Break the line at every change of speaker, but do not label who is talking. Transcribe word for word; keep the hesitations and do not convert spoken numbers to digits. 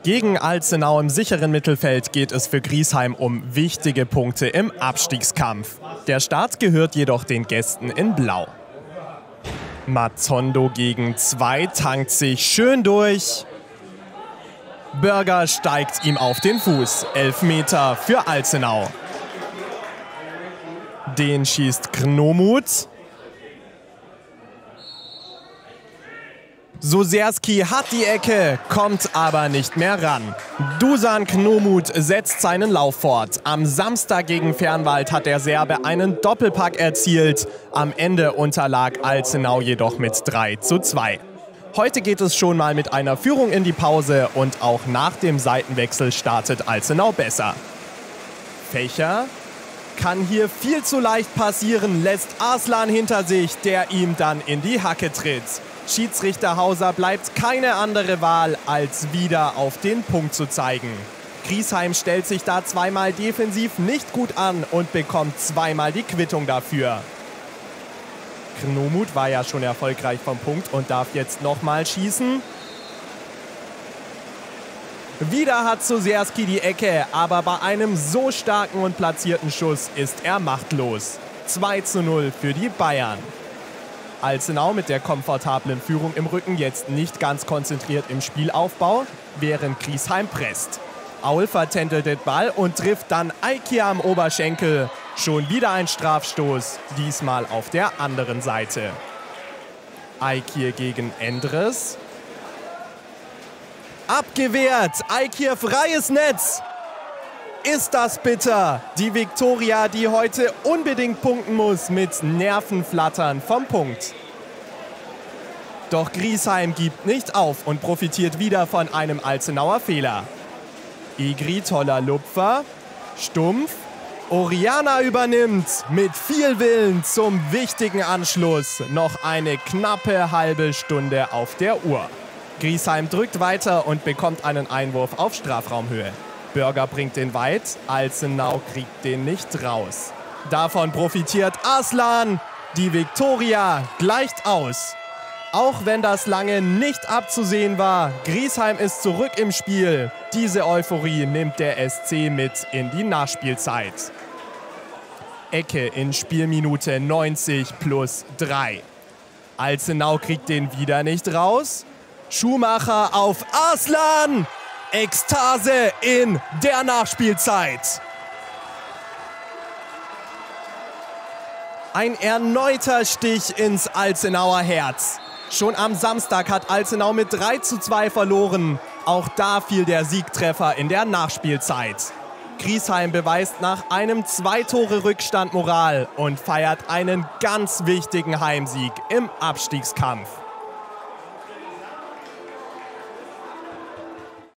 Gegen Alzenau im sicheren Mittelfeld geht es für Griesheim um wichtige Punkte im Abstiegskampf. Der Start gehört jedoch den Gästen in Blau. Matondo gegen zwei tankt sich schön durch. Börger steigt ihm auf den Fuß. Elfmeter für Alzenau. Den schießt Knomut. Soserski hat die Ecke, kommt aber nicht mehr ran. Dusan Knomut setzt seinen Lauf fort. Am Samstag gegen Fernwald hat der Serbe einen Doppelpack erzielt. Am Ende unterlag Alzenau jedoch mit drei zu zwei. Heute geht es schon mal mit einer Führung in die Pause und auch nach dem Seitenwechsel startet Alzenau besser. Fächer kann hier viel zu leicht passieren, lässt Arslan hinter sich, der ihm dann in die Hacke tritt. Schiedsrichter Hauser bleibt keine andere Wahl, als wieder auf den Punkt zu zeigen. Griesheim stellt sich da zweimal defensiv nicht gut an und bekommt zweimal die Quittung dafür. Knomut war ja schon erfolgreich vom Punkt und darf jetzt nochmal schießen. Wieder hat Soserski die Ecke, aber bei einem so starken und platzierten Schuss ist er machtlos. zwei zu null für die Bayern. Alzenau mit der komfortablen Führung im Rücken jetzt nicht ganz konzentriert im Spielaufbau, während Griesheim presst. Aul vertändelt den Ball und trifft dann Aikia am Oberschenkel. Schon wieder ein Strafstoß, diesmal auf der anderen Seite. Aikir gegen Endres. Abgewehrt, Aikir freies Netz. Ist das bitter? Die Viktoria, die heute unbedingt punkten muss, mit Nervenflattern vom Punkt. Doch Griesheim gibt nicht auf und profitiert wieder von einem Alzenauer Fehler. Igri, toller Lupfer, stumpf. Oriana übernimmt mit viel Willen zum wichtigen Anschluss. Noch eine knappe halbe Stunde auf der Uhr. Griesheim drückt weiter und bekommt einen Einwurf auf Strafraumhöhe. Börger bringt den weit, Alzenau kriegt den nicht raus. Davon profitiert Arslan. Die Viktoria gleicht aus. Auch wenn das lange nicht abzusehen war, Griesheim ist zurück im Spiel. Diese Euphorie nimmt der S C mit in die Nachspielzeit. Ecke in Spielminute neunzig plus drei. Alzenau kriegt den wieder nicht raus. Schumacher auf Arslan. Ekstase in der Nachspielzeit. Ein erneuter Stich ins Alzenauer Herz. Schon am Samstag hat Alzenau mit drei zu zwei verloren. Auch da fiel der Siegtreffer in der Nachspielzeit. Griesheim beweist nach einem Zwei-Tore-Rückstand Moral und feiert einen ganz wichtigen Heimsieg im Abstiegskampf.